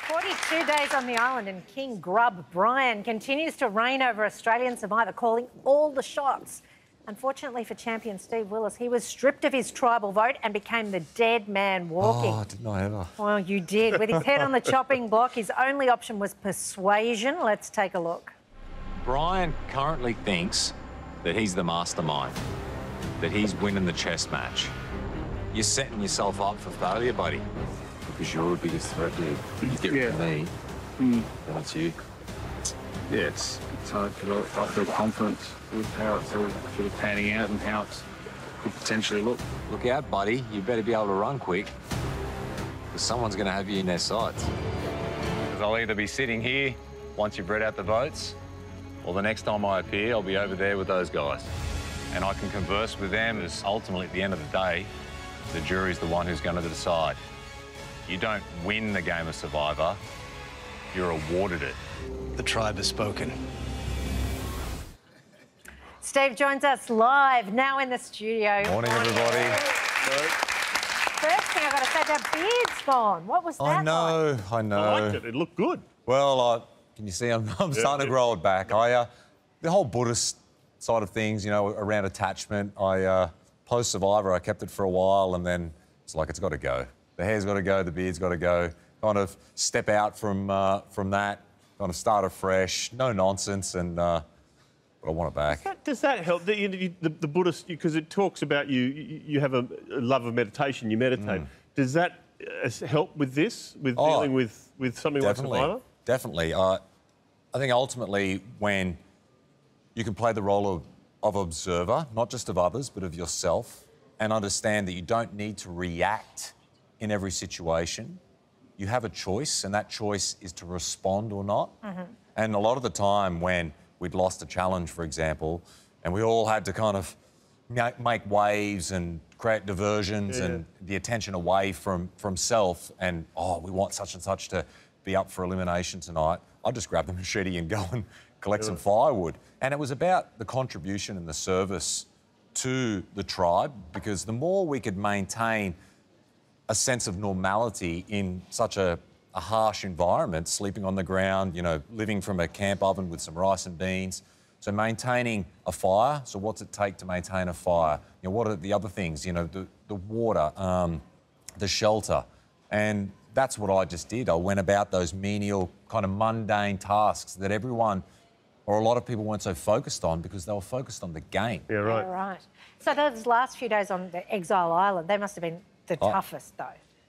42 days on the island and King Grub Brian continues to reign over Australian Survivor, calling all the shots. Unfortunately for champion Steve Willis, he was stripped of his tribal vote and became the dead man walking. Oh, didn't I ever? Well, you did. With his head on the chopping block, his only option was persuasion. Let's take a look. Brian currently thinks that he's the mastermind, that he's winning the chess match. You're setting yourself up for failure, buddy. Because you're the biggest threat here. You get rid of me, that's you. Yeah, it's hard, but I feel confident with how it's all sort of panning out and how it could potentially look. Look out, buddy. You better be able to run quick, because someone's going to have you in their sights. Because I'll either be sitting here once you've read out the votes, or the next time I appear, I'll be over there with those guys. And I can converse with them, as ultimately, at the end of the day, the jury's the one who's going to decide. You don't win the game of Survivor, you're awarded it. The tribe has spoken. Steve joins us live now in the studio. Morning, everybody. First thing I've got to say, that beard's gone. What was that I know, like? I know. I liked it. It looked good. Well, can you see I'm starting to grow it back. The whole Buddhist side of things, you know, around attachment, post-Survivor, I kept it for a while and then it's like it's got to go. The hair's got to go, the beard's got to go. Kind of step out from that, kind of start afresh, no nonsense, and but I want it back. Does that help? The Buddhist, because it talks about you have a love of meditation, you meditate. Does that help with this, with dealing with something like Survivor? Definitely. I think ultimately when you can play the role of observer, not just of others, but of yourself, and understand that you don't need to react in every situation. You have a choice, and that choice is to respond or not. And a lot of the time when we'd lost a challenge, for example, and we all had to kind of make waves and create diversions and the attention away from self and, oh, we want such and such to be up for elimination tonight, I'd just grab the machete and go and collect some firewood. And it was about the contribution and the service to the tribe, because the more we could maintain a sense of normality in such a harsh environment, sleeping on the ground, you know, living from a camp oven with some rice and beans. So maintaining a fire, so what's it take to maintain a fire? You know, what are the other things? You know, the water, the shelter. And that's what I just did. I went about those menial, kind of mundane tasks that everyone, or a lot of people weren't so focused on because they were focused on the game. Yeah, right. Yeah, right. So those last few days on the Exile Island, they must have been the toughest, though.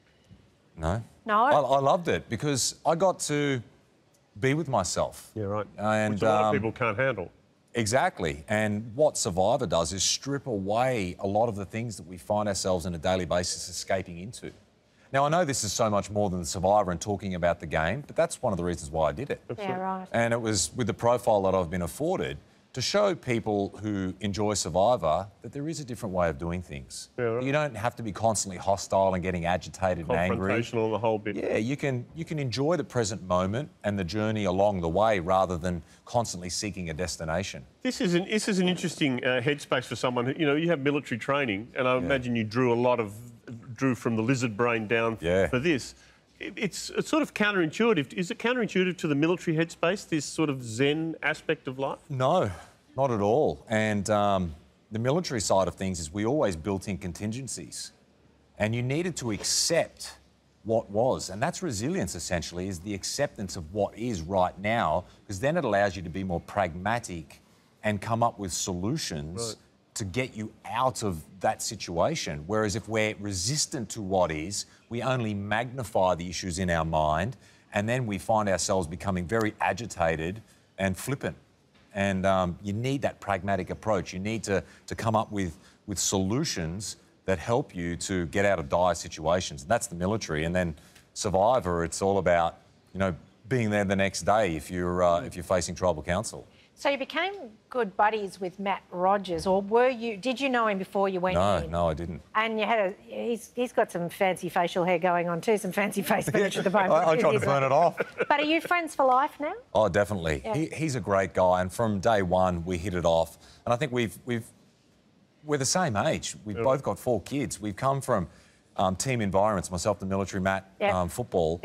No. No? I loved it because I got to be with myself. Yeah, right. And, which a lot of people can't handle. Exactly. And what Survivor does is strip away a lot of the things that we find ourselves on a daily basis escaping into. Now, I know this is so much more than Survivor and talking about the game, but that's one of the reasons why I did it. Yeah, right. And it was with the profile that I've been afforded to show people who enjoy Survivor that there is a different way of doing things. Yeah, right. You don't have to be constantly hostile and getting agitated and angry. Confrontational, the whole bit. Yeah, you can enjoy the present moment and the journey along the way rather than constantly seeking a destination. This is an interesting headspace for someone who, you know, you have military training, and I imagine you drew from the lizard brain down for this. It's sort of counterintuitive. Is it counterintuitive to the military headspace, this sort of Zen aspect of life? No, not at all. And the military side of things is we always built in contingencies. And you needed to accept what was. And that's resilience, essentially, is the acceptance of what is right now, because then it allows you to be more pragmatic and come up with solutions to get you out of that situation. Whereas if we're resistant to what is, we only magnify the issues in our mind, and then we find ourselves becoming very agitated and flippant. And you need that pragmatic approach. You need to come up with solutions that help you to get out of dire situations. And that's the military. And then Survivor, it's all about, you know, being there the next day if you're facing tribal council. So you became good buddies with Matt Rogers, or did you know him before you went in? No, I didn't. And you he's got some fancy facial hair going on too, some fancy face finish at the moment. I tried to burn it off. But are you friends for life now? Oh, definitely. Yeah. He's a great guy, and from day one we hit it off. And I think we're the same age. We've both got 4 kids. We've come from team environments, myself, the military, Matt, football. Yep.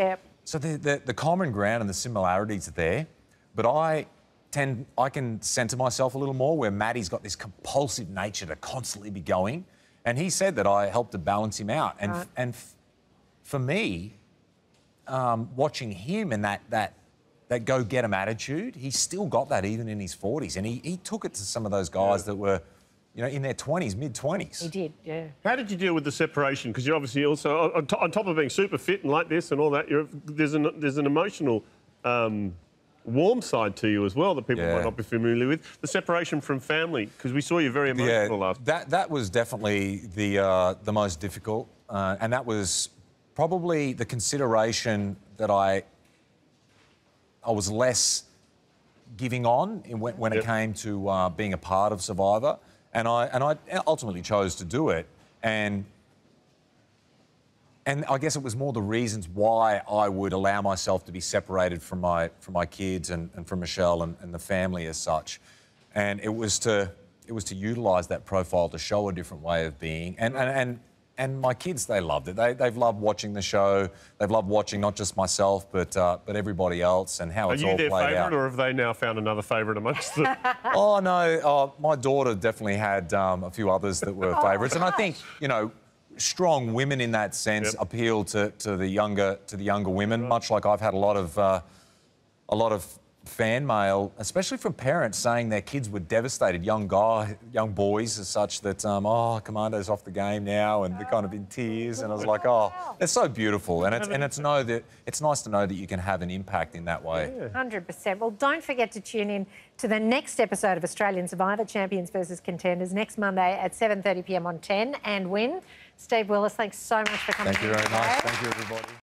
So the common ground and the similarities are there, but I can center myself a little more, where Matty's got this compulsive nature to constantly be going, and he said that I helped to balance him out. And for me, watching him and that go-get-'em attitude, he's still got that even in his 40s, and he took it to some of those guys that were, you know, in their 20s, mid-20s. He did, yeah. How did you deal with the separation? Because you're obviously also, on top of being super fit and like this and all that, there's an emotional, warm side to you as well that people might not be familiar with. The separation from family, because we saw you very emotional last. That was definitely the most difficult, and that was probably the consideration that I was less giving on when it came to being a part of Survivor. And I ultimately chose to do it, and I guess it was more the reasons why I would allow myself to be separated from my kids and from Michelle and the family as such, and it was to utilise that profile to show a different way of being, and my kids, they loved it. They've loved watching the show. They've loved watching not just myself, but everybody else and how it's all played out. Are you their favourite, or have they now found another favourite amongst them? Oh, no. My daughter definitely had a few others that were favourites. And I think, you know, strong women in that sense appeal to the younger women, much like I've had a lot of fan mail, especially from parents saying their kids were devastated, young boys as such, that, oh, Commando's off the game now, and they're kind of in tears. And I was like, oh, it's so beautiful. And it's nice to know that you can have an impact in that way. 100%. Well, don't forget to tune in to the next episode of Australian Survivor, Champions versus Contenders, next Monday at 7:30 p.m. on 10 and Win. Steve Willis, thanks so much for coming. Thank you very much. Thank you, everybody.